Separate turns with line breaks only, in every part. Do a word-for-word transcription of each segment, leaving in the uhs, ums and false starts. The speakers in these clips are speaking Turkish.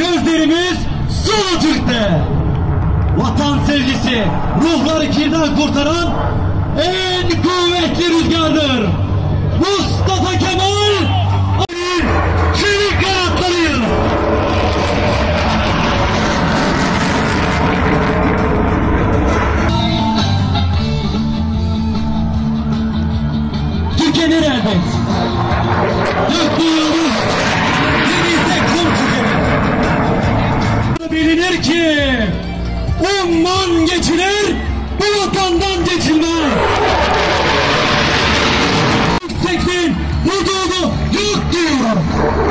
gözlerimiz Sulu Türk'te. Vatan sevgisi, ruhları kirden kurtaran en kuvvetli rüzgardır. Mustafa Kemal çelik kanatlarıyız. Tükenir elbet. Döktüğümüz denizde kum tükenir. Bilinir ki umman geçilir, bu vatandan geçilmez. Yüksekliğin hududu yok diyorum.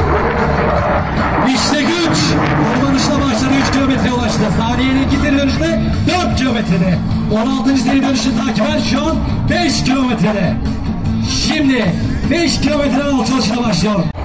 İşte güç. Ormanışla başladı, üç kilometre ulaştı. Saniyenin iki seri dönüşte dört kilometrede. on altıncı seri dönüşü takiben şu an beş kilometrede. Şimdi beş kilometre alçalışına başlıyor.